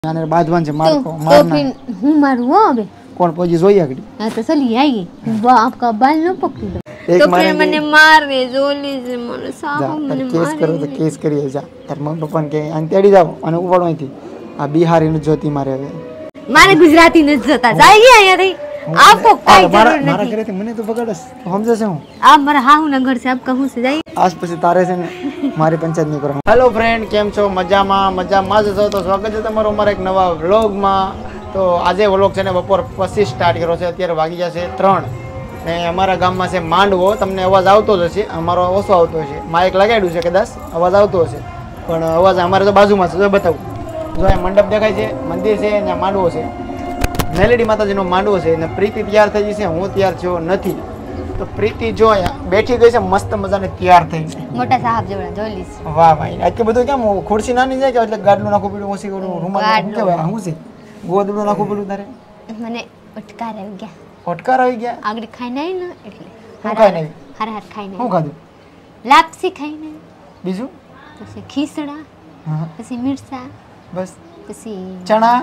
આને બાંધવાન છે માર કો तो मारना फिर हूँ मारू हो अबे कौन पहुंची જોઈએ આગળ हाँ तो चलिए आइए वो आपका बाल न पकड़ी दो एक तो मारे फिर मैंने मार रे जोली से મને સાહો મને કેસ કરો તો કેસ કરીએ જા તાર મમ્મી પપ્પાને કે આને તેડી જાવ અને ઉપાડો અહીંથી આ બિહારી નું જોતી મારે હવે મારે ગુજરાતી ન જોતા જાઈએ અહીંયાથી आपको कोई जरूर મારા नहीं ઘરેથી મને તો બગાડસ સમજે છે હું आप मारा हाहू ना घर से आप कहूँ से जाइए આજ પછી તારે છે ને મારી પંચાયત નહીં કરવાની હેલો ફ્રેન્ડ કેમ છો મજામાં જ છો તો સ્વાગત છે તમારું અમારા એક નવા વ્લોગમાં તો આજે વ્લોગ છે ને બપોર પછી સ્ટાર્ટ કર્યો છે અત્યારે વાગી ગયા છે 3 ને અમારા ગામમાં છે માંડવો તમને અવાજ આવતો જ હશે અમારો ઓછો આવતો હશે માઇક લગાડ્યું છે કદાચ અવાજ આવતો હશે પણ અવાજ અમારે તો બાજુમાં છે જો બતાવું જો આ મંડપ દેખાય છે મંદિર છે અને માંડવો છે મેલેડી માતાજીનો માંડવો છે અને પ્રીતિ તૈયાર થઈ ગઈ છે હું તૈયાર થયો નથી તો પ્રીતિ જો બેઠી ગઈ છે મસ્ત મજાને તૈયાર થઈ છે મોટા સાહેબ જેવડા જોલીસ વાહ ભાઈ આટલું બધું કેમ ખુરશી નાની જાય કે એટલે ગાડલું નાખવું પડ્યું ઓછી કરું રૂમાલ નાખવું કેવાય શું છે ગોદડું નાખવું પડ્યું તારે મને ઉટકાર આવી ગયા ફટકાર આવી ગયા આગળ ખાઈને આવી ને એટલે શું ખાઈને આવી હાર ખાઈને શું ખાધું લાપસી ખાઈને બીજું પછી ખીસડા હા પછી મિરચા બસ પછી ચણા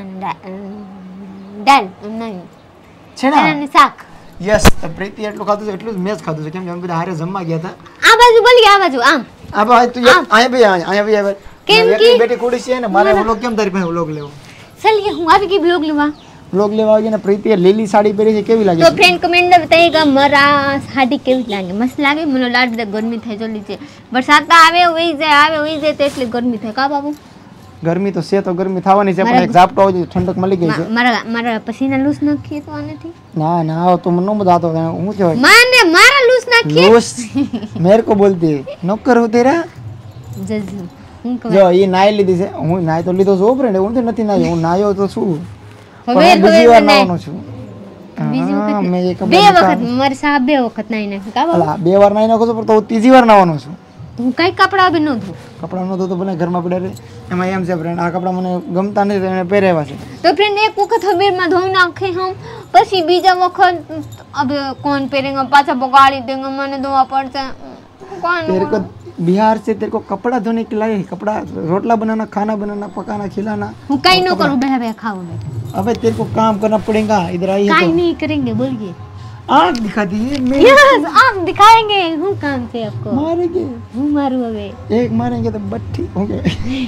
દાળ નહીં ચણા ચણાનું શાક યસ તો પ્રીતિ એટલું ખાધું છે એટલું જ મેં જ ખાધું છે કેમ કે અમે બધા હારે જમવા ગયા હતા આ બાજુ બોલી આ બાજુ આમ આ ભાઈ તું અહીંયા ભાઈ કેમ એકલી બેટી કુડી છે ને મારે વ્લોગ કેમ તારી પાસે વ્લોગ લેવો चलिए હું આવી ગઈ બ્લોગ લેવા વ્લોગ લેવા આવી ને પ્રીતિએ લીલી સાડી પહેરી છે કેવી લાગે તો ફ્રેન્ડ કમેન્ટ में बताइएगा મારા સાડી કેવી લાગે મસ્ત લાગે મને લાડ ગરમી થઈ જલી છે વરસાદ આવે વહી જાય તો એટલે ગરમી થાય કા બાબુ ગરમી તો છે તો ગરમી થવાની છે પણ એક ઝાપટો આવે ઠંડક મળી ગઈ છે મારા પસીના લૂસ નાખીએ તો આનેથી ના ના તો મને ન બતાતો હું કહેવાય માને મારા લૂસ નાખીએ लूस मेरे को बोलती नौकर हो तेरा જજુ હું કહું જો એ નાઈ લીધી છે હું નાઈ તો લીધો છું ફ્રેન્ડ હું તો નથી નાયો હું નાયો તો છું હવે પણ બીજી વાર હવે નાવાનો છું બીજી હા, મેં એક વખત બે વખત મારે સાહેબ બે વખત નાઈ નાખી કા બાબુ અલા, બે વાર નાઈ નાખો છો પણ તો હું ત્રીજી વાર નાવાનો છું હું કઈ કપડા બી ન ધોઉં કપડા નો તો ભલે ઘરમાં પડ્યા રહે એમાં એમ છે ફ્રેન્ડ આ કપડા મને ગમતા નથી તો એને પહેરેવા છે तो फ्रेंड एक वक्त हबीरमा धोई नाखे हम પછી બીજા વખત अब कौन पहनेगा पाछा बगाड़ी देंगे मैंने धोवा पड़ता कौन तेरे को बिहार से तेरे को कपड़ा धोने के लाए कपड़ा रोटला बनाना खाना बनाना पकाना खिलाना હું કઈ ન કરું બે બે ખાવું બેટા अबे तेरे को काम करना पड़ेगा इधर आई કાઈ तो नहीं करेंगे बोलिए आँख दिखाती है मैं यस आप दिखाएंगे હું કામ છે आपको मारेंगे હું મારું હવે एक मारेंगे तो बट्ठी होंगे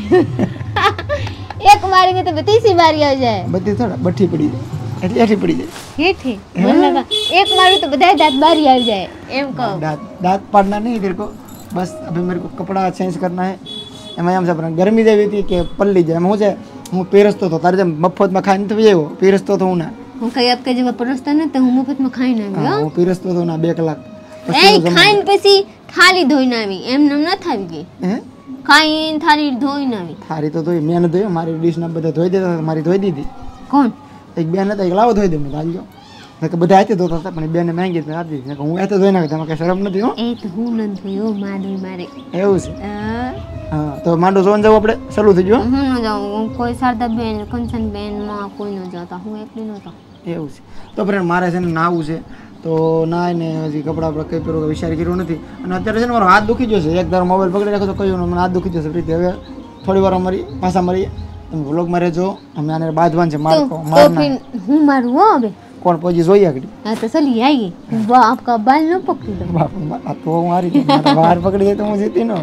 એક મારેंगे तो तीसरी बारी आ जाए बत्ती थोड़ा बट्ठी पड़ी जाए એટલે એઠી પડી જાય હેઠે મને લગા એક મારું તો બધાય દાંત બારી આવી જાય એમ કહો दांत पाड़ना नहीं तेरे को बस अभी मेरे को कपड़ा चेंज करना है એમાં એમ છે પણ ગરમી જેવી હતી કે પલ્લી જાય એમ હું છે હું પીરસતો હતો તારે જેમ મફતમાં ખાઈને તો આવ્યો પીરસતો હતો હું ના હું કઈ આપ કે જેવા પરસ્તા ને તો હું મફતમાં ખાઈને આવી હું પીરસતો હતો ના 2 કલાક એ ખાઈને પછી થાળી ધોઈને આવી એમ નામ ન થાવી ગઈ હે ખાઈને થાળી ધોઈને આવી થારી તો ધોઈ મેં ધોઈ મારી ડીશ ના બધા ધોઈ દેતા હતા, મારી ધોઈ દીધી કોણ એક બેન હતા એક લાવો ધોઈ દે મેં હાલજો કે બધા હાથે ધોતા હતા પણ બેને માંગી હતી આપી દીધી હું હાથે ધોઈ નાખી તેમાં કઈ શરમ નથી હો એ તો હું ન થયો મારી મારે એવું છે હા તો માંડો જોન જવું આપણે ચાલુ થઈ ગયું હું ન જાઉં કોઈ શારદા બેન કંચન બેન માં કોઈ ન જતા હું એકલી નતો એવું છે તો ફ્રેન્ડ મારે છે ને નાવું છે તો નાઈને હજી કપડાં આપણે કઈ પહેરવું વિચાર કર્યો નથી અને અત્યારે છે ને મારો હાથ દુખી જશે એક ધારો મોબાઈલ પકડી રાખો તો કયું મને હાથ દુખી જશે પ્રીતિ હવે થોડી વાર અમારી પાછા મળીએ તમે વ્લોગમાં રહેજો અમે આને બાંધવાન છે तो મારના फिर हूँ मारू हो अबे કોણ પહોંચી જોઈએ આગળ हाँ तो चलिए आइए वो आपका बाल न पकड़ी दो બાપ આ તો હું હારી ગઈ. મારા બહાર પકડી જાય તો હું જીતી નો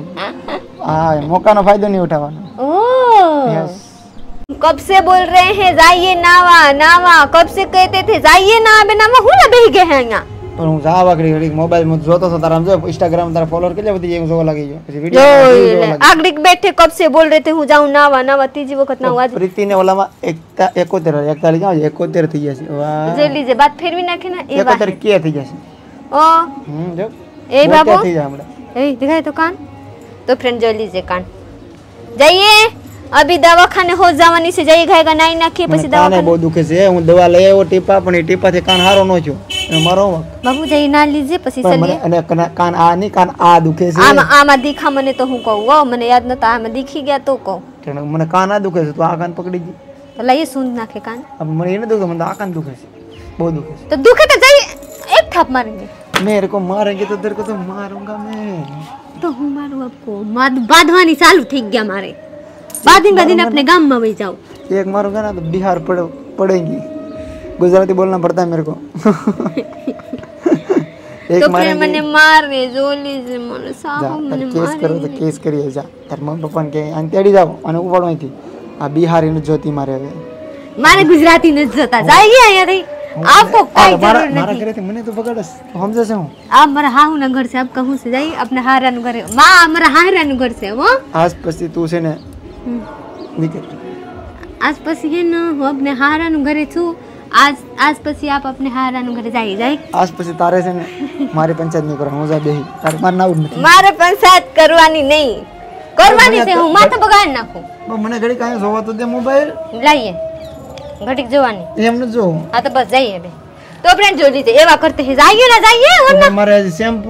હા મોકાનો ફાયદો નહીં ઉઠાવવાનો ओह યસ कब से बोल रहे हैं जाइए नावा नावा कब से कहते थे जाइए ना अबे नावा हूँ ना बेही गए हैं यहाँ પણ હું જાવા ઘડી મોબાઈલ માં જોતો હતો તારા જો ઇન્સ્ટાગ્રામ તારા ફોલોઅર કેટલા બધી એમ જોવા લાગી ગયો પછી વિડિયો आगड़ी बैठे कब से बोल रहे थे हूँ जाऊँ नावा नावा तीजी वक्त ना आज પ્રીતિ ને ઓલામાં 71 41 થઈ જશે વાહ जे लीजिए बात फिर भी ना ना ए 71 કે થઈ જશે ओ જો ए बाबू થઈ જાય હમણાં ए दिखाए तो कान तो फ्रेंड जो लीजिए कान जाइए अभी दवाखाने हो जावानी से जाइए खाएगा नहीं नाखिए પછી કાને दवाखाने બહુ દુખે છે હું દવા લઈ આવ્યો ટીપા પણ એ ટીપાથી કાન હારો નો થયો એ મારો बाबू जाइए ना लीजिए પછી પણ चलिए મને અને કાન આ નહીં કાન આ દુખે છે આમાં દીખા મને તો હું કહું વો મને યાદ નતા આમાં દીખી ગયા તો કહું એટલે મને કાન આ દુખે છે તો આ કાન પકડી દી તો લઈએ સૂંદ નાખે કાન अब મને એને દુખે મને તો આ કાન દુખે છે બહુ દુખે છે तो दुखे तो जाइए एक थाप मारेंगे मेरे को मारेंगे तो तेरे को तो मारूंगा मैं तो હું મારું આપકો બાંધવાની ચાલુ થઈ ગયા મારે बादिन अपने गांव में वही जाओ। एक मारूंगा ना तो बिहार पड़ेंगी। गुजराती बोलना पड़ता है मेरे को। एक तो फिर मैंने मार रे जोली से મને સાવ મને કેસ કરો તો કેસ કરીએ જા તાર મમ્મી પપ્પાને કે આને તેડી જાવ અને ઉપાડો અહીંથી આ બિહારીનું જ્યોતિ મારે હવે મારે ગુજરાતી ન જતા જાય અહીંયાથી आपको कोई जरूर મારા नहीं ઘરેથી મને તો બગાડસ સમજે છે હું आप मेरा हाहू ना घर से आप कहूं से जाई अपने हारा नु घर मां मेरा हारा नु घर से वो આજ પછી તું છે ને નીકળ आज પછી है ना હું अपने हारा नु घरे છું आज પછી आप अपने हारा नु घरे जाई આજ પછી તારે છે ને મારી પંચાયત નહીં કરવાનું હું જા બેહી તારે માર નાવું નથી મારે પંચાયત કરવાની નહીં કરવાની છે હું માથે બગાડ નાખું મને ઘડી કાંઈ જોવા તો દે મોબાઈલ લાઈએ ઘડીક જોવાની એમ ન જો આ તો બસ જઈએ બે તો ફ્રેન્ડ જો લીધે એવા કરતે હે જાઈએ ના જાઈએ વરના મારે આજે શેમ્પુ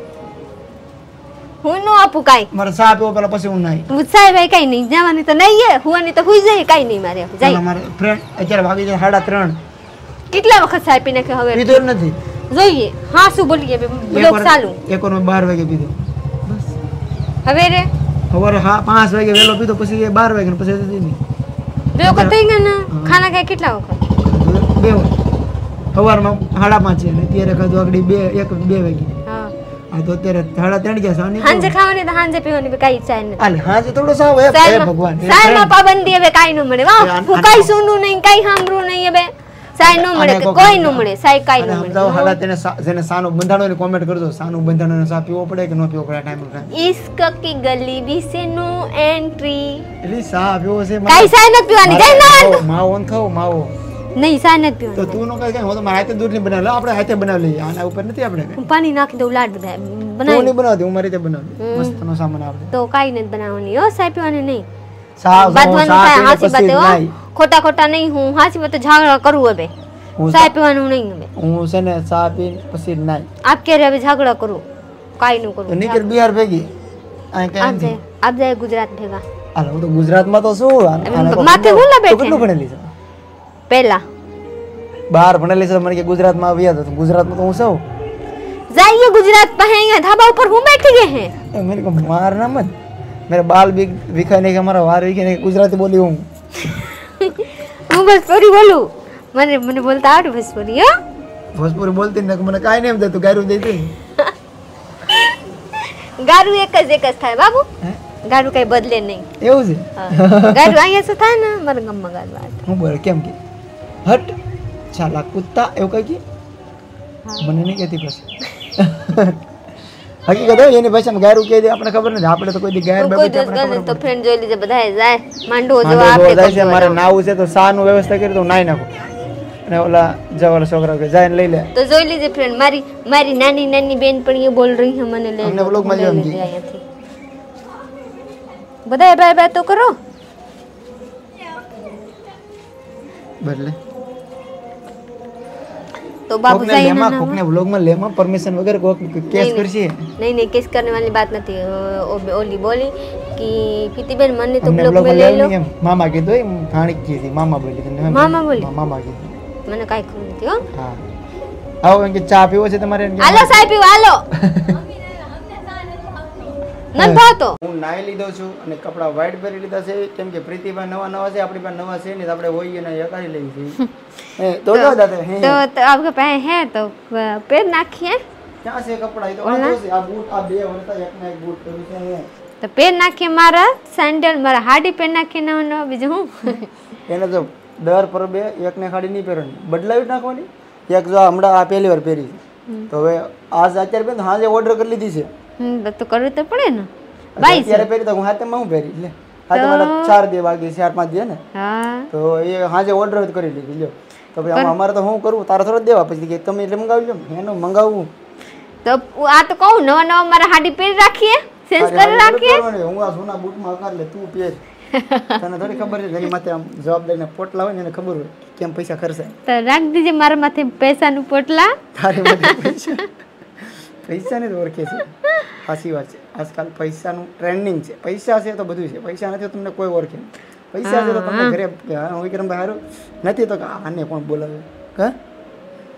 હું નો આપું કાઈ મારે સા પીવો પેલા પછી હું નાઈ મુસાઈ ભાઈ કાઈ નહીં જવાની તો નહીં હે હુવાની તો હુઈ જાય કાઈ નહીં મારે જાય મારે ફ્રેન્ડ અત્યારે વાગી જાય 3:30 કેટલા વખત સાઈ પીને કે હવે પીધો નથી જોઈએ હા શું બોલીએ બે બ્લોગ ચાલુ એક વાર 12 વાગે પીધો બસ હવે રે સવારે 5 વાગે વેલો પીધો પછી 12 વાગે પછી નથી નહીં બે વખત થઈ ગયા ને ખાના ખાય કેટલા વખત બે સવારમાં 5:30 છે અને અત્યારે ખાધું આગળ 2 વાગે હા આ તો અત્યારે 3:30 ગયા સાની હાંજે ખાવાની તો હાંજે પીવાની બે કાઈ ઈચ્છા નથી હાલે હાજે થોડો સાવ હે ભગવાન સાયમાં પાબંદી હવે કાઈ ન મળે વાહ હું કાઈ સુનું નહીં કાઈ સાંભળું નહીં હવે સાય ન મળે કે કોઈ ન મળે સાય કાઈ ન મળે સમજાવો હાલા તેને જેને સાનું બંધાણો ની કોમેન્ટ કરજો સાનું બંધાણો સા પીવો પડે કે ન પીવો પડે ટાઈમ ટુ ટાઈમ ઇશ્ક કી ગલી વિશે નો એન્ટ્રી એલી સા પીવો છે કાઈ સાય નથી પીવાની જઈ ના માવો ન ખાવ માવો નહીં સાય નથી પીવાની તો તું નો કઈ હું તો મારા હાથે દૂધ ની બનાવ લે આપણે હાથે બનાવી લઈએ આના ઉપર નથી આપણે હું પાણી નાખી દઉં લાડ બધા તું બનાવી નહીં બનાવતી હું મારી રીતે બનાવી મસ્ત નો સામાન આપણે તો કાઈ નથી બનાવવાની હો સાય પીવાની નહીં સા બાદવાનું કાઈ હાસી બાતે હો ખોટા ખોટા નહીં હું હાસી બાતે ઝઘડા કરું હવે સાય પીવાનું નહીં હવે હું છે ને ચા પી પછી નાઈ આપ કે હવે ઝઘડા કરું કાઈ ન કરું તો નીકળ બિહાર ભેગી આ કે આપ જાય ગુજરાત ભેગા હાલ હું તો ગુજરાતમાં તો શું માથે હું લા બેઠે કેટલું ભણેલી છે પહેલા બહાર ભણેલી છે મને કે ગુજરાતમાં આવ્યા તો ગુજરાતમાં તો હું સૌ जाइए गुजरात पे हैं यहाँ ढाबा ऊपर हम बैठ गए हैं मेरे को मारना मत मेरे बाल भी दिखाने के हमारा वार भी गुजराती बोली हूँ હું ભોજપુરી બોલું મને બોલતા આવડે ભોજપુરી હો ભોજપુરી બોલતી ને મને કાઈ નહીં દેતું ગારું દેતી ગારું એક જ થાય બાબુ ગારું કઈ બદલે નહીં એવું છે ગારું અહીંયા શું થાય ને મારા ગામમાં ગારું આવે હું બોલ કેમ કે હટ ચાલા કુત્તા એવું કઈ કે મને નહીં કહેતી પછી હકીકત હોય એની ભાષામાં ગાયરું કહી દે આપણે ખબર નથી આપણે તો કોઈ દી ગાયર કોઈ દિવસ ગમે તો ફ્રેન્ડ જોઈ લીધે બધાય જાય માંડવો જો આપે જાય છે મારે નાવું છે તો સા નું વ્યવસ્થા કરી તો નાઈ નાખો અને ઓલા જવાલા છોકરા કે જાય ને લઈ લે તો જોઈ લીધે ફ્રેન્ડ મારી નાની નાની બેન પણ એ બોલ રહી છે મને લઈ અમને વ્લોગ માં જોમ કે અહીંયાથી બધાય બાય બાય તો કરો બદલે तो बाबू जाइए ना कोकने व्लॉग में लेमा परमिशन वगैरह को केस करसी नहीं केस करने वाली बात नहीं ओली बोली कि फीती बेन मन ने तो व्लॉग में ले लो मामा की दो खानी की थी मामा बोली मामा बोली मामा की મને કાઈ ખબર નથી હો હા આવો કે ચા પીવો છે તમારે હાલો સાહેબ પીવો હાલો નન ભાતો હું નાઈ લીધો છું અને કપડા વ્હાઈટ પહેરી લીધા છે કેમ કે પ્રીતિભાઈ નવા છે આપણી પાસે નવા છે ને આપણે હોઈએ ને એકાડી લઈ છે તો જો દાદા तो आपके पास है तो पैर नाखिए ક્યાં છે કપડા એ તો આ છે આ બૂટ આ બે વરતા એક ના એક બૂટ કર્યું છે તો पैर નાખીએ મારા સેન્ડલ મારા હાડી પેર નાખીએ નવો બીજું હું એને તો દર પર બે એક ને ખાડી નહીં પહેરવાની બદલાવી નાખવાની એક જો હમણાં આ પહેલી વાર પહેરી તો હવે આજ અત્યારે પહેરી હાજે ઓર્ડર કરી લીધી છે તો કરવું તો પડે ને બાઈ અત્યારે પહેરી તો હું હાથમાં હું પહેરી લે હાથે મારા 4 દે વાગે 4-5 દે ને હા તો એ હાજે ઓર્ડર કરી લીધી લ્યો તો ભાઈ અમારે તો હું કરું તારે થોડો દેવા પછી કે તમે એટલે મંગાવી લો એનું મંગાવવું તો આ તો કહું નવા મારા હાડી પહેરી રાખીએ સેન્સ કરી રાખીએ હું આ સોના બૂટમાં આકાર લે તું પહેર તને થોડી ખબર છે જેની માથે આમ જવાબદારીના પોટલા હોય ને એને ખબર હોય કેમ પૈસા ખર્ચાય તો રાખ દીજે મારા માથે પૈસાનું પોટલા તારી માથે પૈસા ને ઓળખે છે સાચી વાત છે આજકાલ પૈસાનું ટ્રેન્ડિંગ છે પૈસા છે તો બધું છે પૈસા નથી તો તમને કોઈ ઓળખે પૈસા છે તો તમને ઘરે વિક્રમભાઈ હારું નથી તો આને કોણ બોલાવે હા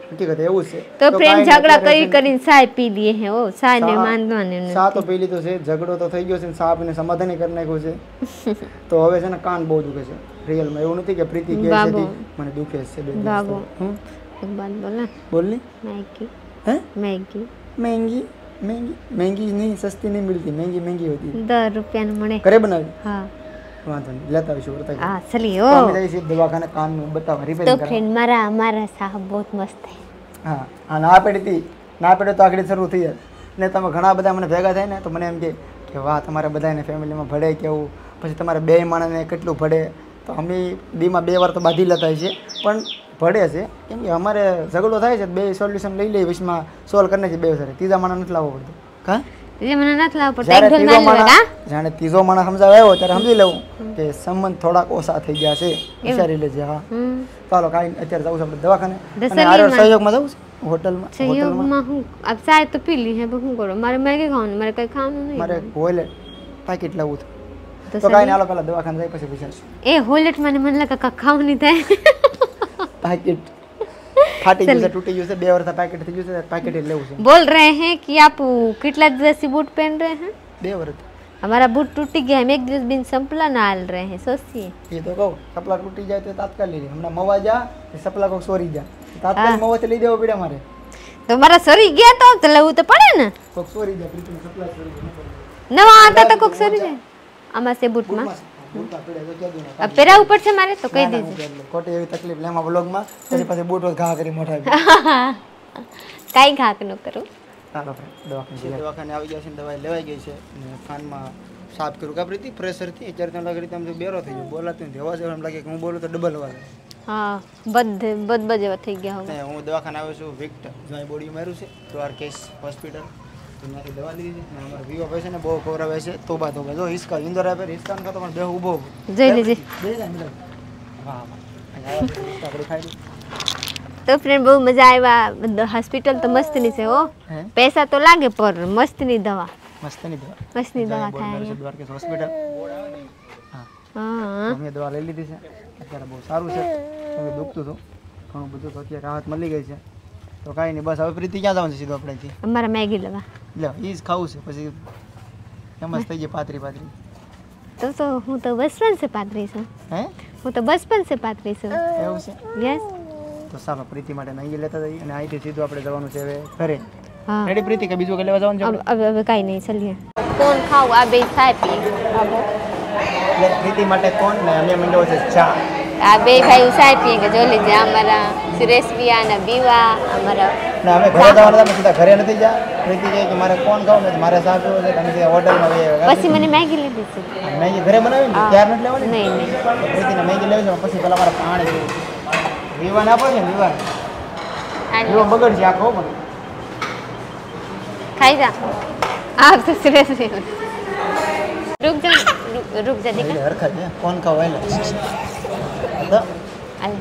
હકીકત એવું જ છે તો ફ્રેન્ડ કાંઈ ઝઘડા નથી, કરી કરીને ચાય પી લીએ હે ઓ ચાય ને માંદવાનું સા તો પી લીધું છે, ઝઘડો તો થઈ ગયો છે ને સા પીને સમાધાન કરી નાખ્યું છે. તો હવે છે ને કાન બહુ દુખે છે રિયલમાં, એવું નથી કે પ્રીતિ કહે છે બાબો. તી, મને દુખે છે બે દિવસ બાબો. હમ? એક બાત બોલે બોલની मैगी હે मैगी महंगी महंगी महंगी नहीं, सस्ती नहीं मिलती, महंगी महंगी होती है. 10 રૂપિયાનું મળે ઘરે બનાવી હા વાંધો નહીં લેતા આવીશું વર્તા હા ચલી ઓ અમે જઈએ છીએ દવાખાને કાનનું બતાવવા તો રિપેરિંગ કરવા. ફ્રેન્ડ મારા સાહબ બહુ મસ્ત હે હા હા ના પેડી હતી, ના પેડે તો આગળ શરૂ થઈ જાય ને તમે ઘણા બધા મને ભેગા થાય ને તો મને એમ કે વાહ તમારે બધાને ફેમિલીમાં ભળે કેવું, પછી તમારે બે માણસને કેટલું ભળે. તો અમે દીમાં 2 વાર તો બાંધી લેતા છે પણ ભળે છે કેમ કે અમારે ઝઘડો થાય છે, બે સોલ્યુશન લઈ લઈએ વિશમાં સોલ્વ કરીને છે બે વખત, ત્રીજા માણસ નથી લાવવો પડતો. હા એટલે મને નથી લાવવું પડતું જ્યારે એક ઢોલ ત્રીજો મારી લેવા માણસ જાણે ત્રીજો માણસ સમજાવે આવ્યો ત્યારે સમજી લેવું કે સંબંધ થોડાક ઓછા થઈ ગયા છે, વિચારી લેજે. હા ચાલો કાંઈ નહીં, અત્યારે જવું છે આપણે દવાખાને અને આરો સહયોગમાં જવું છે હોટલમાં. સહયોગમાં હું अब चाय तो पी ली है अब શું કરો મારે મેગી ખાવાનું મારે કઈ ખાવાનું નહીં મારે વોલેટ પેકેટ લેવું હતું તો તો કાંઈ નહીં હાલો પહેલાં દવાખાને જાય પછી પૂછાશું. એ હોલેટ મને લાગે કાંઈ ખાવાનું નહીં થાય પેકેટ ફાટી ગયું છે, તૂટી ગયું છે, 2 વર્ષ પેકેટ થઈ ગયું છે, પેકેટ લેવું છે. बोल रहे हैं कि आप कितना दिवस से बूट पहन रहे हैं 2 વર્ષ हमारा बूट टूट गया हम एक दिवस बिन संपला ना हाल रहे हैं सोचिए એ તો કહું સપલા તૂટી જાય તો તાત્કાલિક લઈ લે. હમણાં મવા જા એ સપલા કોક સોરી જા તાત્કાલિક મવાથી લઈ દેવો પડે મારે. तो हमारा सरी गया तो लेવું તો પડે ને કોક સોરી જા પ્રીતિને સપલા સોરી જા નવા હતા તો કોક સરી જાય આમાં સે બૂટમાં બૂટમાં પડે તો ક્યાં દઉં अब પહેરાવું પડશે મારે તો કહી દેજે ખોટી એવી તકલીફ લેમાં વ્લોગમાં પછી પાછી બૂટ ઘા કરી મોઢા કાઈ ઘાક ન કરું ચાલો દવાખાને આવી ગયા છે ને દવા લેવાઈ ગઈ છે અને કાનમાં સાફ કર્યું કા પ્રીતિ પ્રેશરથી અત્યારે તમને લાગે તમે બેરો થઈ ગયો બોલાતું નથી અવાજ એમ લાગે કે હું બોલું તો ડબલ અવાજ હા બદ જેવા થઈ ગયા હવે ને હું દવાખાને આવ્યો છું વિક્ટર જ્યાં બોડી માર્યું છે દ્વારકેશ હોસ્પિટલ ત્યાંથી દવા લીધી છે ને અમારા વિવો ભાઈ છે ને બહુ ખવડાવે છે તોબા તોબા જો હિસકા ઇન્દોર આપે હિસકાન કરતો પણ બે ઊભો જોઈ લેજે બે જાય મિલન વાહ વાહ આપણે ખાઈ લીધું. તો ફ્રેન્ડ બહુ મજા આવ્યા હોસ્પિટલ તો મસ્તની છે હો હે પૈસા તો લાગે પર મસ્તની દવા મસ્તની દવા મસ્તની દવા બોર્ડ માર્યું છે થાય દ્વારકેશ હોસ્પિટલ હા હા અમે દવા લઈ લીધી છે અત્યારે બહુ સારું છે હવે દુખતું હતું ઘણું બધું તો અત્યારે રાહત મળી ગઈ છે તો કાંઈ નહીં બસ હવે પ્રીતિ ક્યાં જવાનું છે સીધું આપણેથી અમારા મેગી લેવા લે એ જ ખાવું છે પછી એમ જ થઈ જાય પાતરી પાતરી તો હું તો બચપન से पात्री છું હે હું તો બચપન से पात्री છું એવું છે યસ તો ચાલો પ્રીતિ માટે મેગી લેતા જઈએ અને અહીંથી સીધું આપણે જવાનું છે હવે ઘરે હા રેડી પ્રીતિ કે બીજું કંઈ લેવા જવાનું છે આપણે? अब કાઈ નહીં ચલીએ કોણ ખાવ આ બે ચાય પી બાબો એટલે પ્રીતિ માટે કોણ ને અમે મંડ્યો છે ચા આ બે ભાઈ ચાય પીએ કે જો લીજે અમારા સુરેશ બિયા અને બીવા અમારા ને અમે ઘરે જવાના હતા સીધા ઘરે નથી જા પ્રીતિ કહે કે મારે કોણ ખાવું નથી મારે ચા પીવો છે તમે સીધા હોટલમાં વહી પછી મને મેગી લીધી છે મેગી ઘરે બનાવી ને ત્યાર નથી લેવાની ને? નહીં નહીં પ્રીતિને મેગી લેવી છે પછી પેલા મારે પાણી પીવું છે. વિવાન આપો છે ને વિવાન વિવો બગડશે આખો પણ ખાઈ જા આપ તો સુરેશ બિયા रुक जा એટલે હરખા છે કોણ ખાવ એટલે તો અલે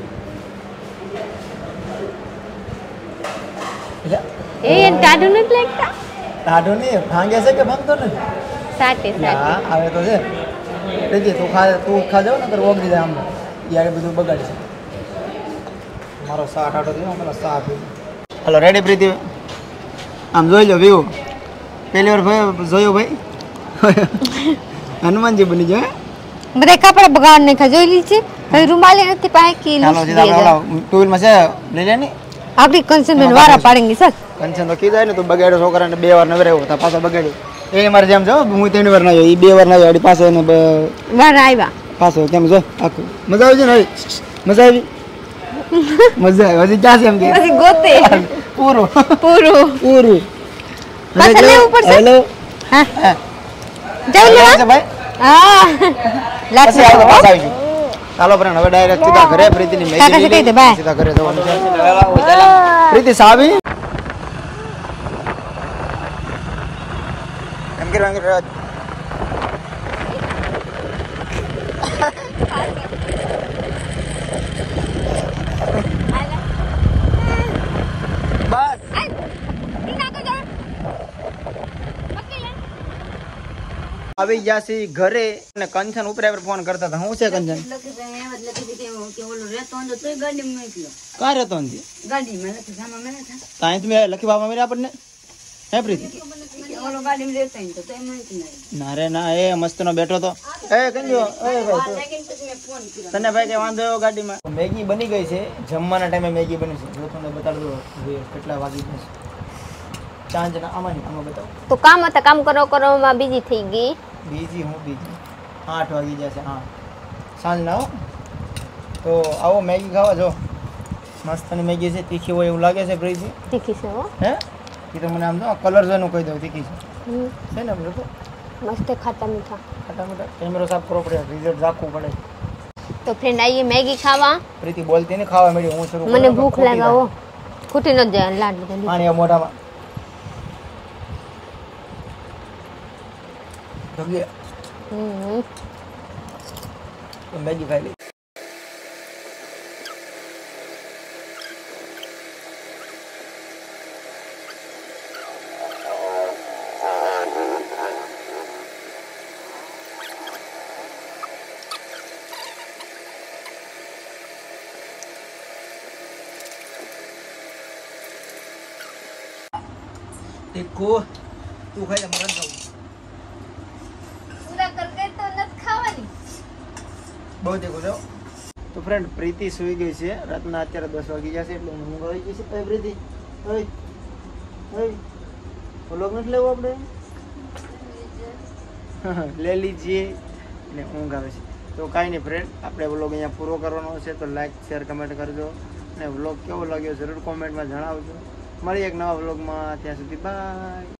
એટલે એ ટાઢું નથી લાગતા ટાઢો નહીં ભાંગે છે કે ભાંગતો નથી સાટે હા આવે તો છે પ્રીતિ તું ખા જાવ ને તો ઓગળી જાય આમ યાર બધું બગાડશે મારો સા ટાઢો થયો મારો સા પી હાલો રેડી પ્રીતિ આમ જોઈ લો વ્યૂ પહેલી વાર ભાઈ જોયો ભાઈ હનુમાનજી બની જાય બધા કપડા બગાડ ને ખા જોઈ લીધી હવે રૂમાલે નથી પાય કે ચાલો સીધા આપણે ટુ વ્હીલમાં છે લઈ લે ને આપણી કન્સર્ન વારા પાડેંગે સર કંચન તો કીધા ને તું બગાડ્યો છોકરાને 2 વાર નવરે તો પાછો બગાડ્યો એ મારે જેમ જો હું 3 વાર ના આવ્યો એ 2 વાર ના આવ્યો પાછો એને વારા આવ્યા પાછો કેમ જો આખું મજા આવી છે ને મજા આવી મજા આવી હજી ક્યાં છે એમ કે પછી ગોતે પૂરું પૂરું પૂરું પાછા લેવું પડશે હેલો હા હા જાવ લેવા છે ભાઈ હા પછી આવો તો પાછા આવી ચાલો ફ્રેન્ડ હવે ડાયરેક્ટ સીધા ઘરે પ્રીતિની મેગી કાકા કહી દે બાય સીધા ઘરે જવાનું છે પ્રીતિ સાવી એમ કે આવી ગયા છે ઘરે અને કંચન ઉપરે ફોન કરતા હતા. શું છે કંચન? કા રહેતો નથી તાઈ તમે લખી બાબા મેરે આપણને હે પ્રીતિ ના રે ના એ મસ્ત નો બેઠો તો એ કંજો એ ભાઈ તને ભાઈ કે વાંધો આવ્યો ગાડીમાં મેગી બની ગઈ છે જમવાના ટાઈમે મેગી બની છે જો તમને બતાડું કેટલા વાગી ગયા છે ચાંદના આમાં બતાવો તો કામ હતા કામ કરવામાં બીજી થઈ ગઈ બીજી 8 વાગી જશે. હા સાંજના હો તો આવો મેગી ખાવા જો મસ્તની મેગી છે તીખી હોય એવું લાગે છે પ્રીતિ તીખી છે હો હે એ તો મને આમ જો કલર જોઈને કહી દઉં તીખી છે ને બરોબર મસ્ત ખાટા મીઠા કેમેરો સાફ કરવો પડે રિઝલ્ટ રાખવું પડે. તો ફ્રેન્ડ આઈએ મેગી ખાવા. પ્રીતિ બોલતી ને ખાવા મળી હું શરૂ મને ભૂખ લાગાવો ખૂટી ન જાય લાડ બધા પાણી મોઢામાં જગે તો મેગી ખાઈ લે. देखो तू खाई ले मरन खाऊ પૂરા કરકે તો નત ખાવાની બહુ દેખો જો. તો ફ્રેન્ડ પ્રીતિ સુઈ ગઈ છે રાતના અત્યારે 10 વાગી જશે એટલે ઊંઘ આવી ગઈ છે. એ પ્રીતિ ઓય ઓય વ્લોગ નથી લેવો આપણે લે લીજીએ ને ઊંઘ આવે છે. તો કાંઈ નહીં ફ્રેન્ડ આપણે વ્લોગ અહીંયા પૂરો કરવાનો છે તો લાઈક શેર કમેન્ટ કરજો અને વ્લોગ કેવો લાગ્યો જરૂર કોમેન્ટમાં જણાવજો. મળી એક નવા વ્લોગમાં ત્યાં સુધી બાય.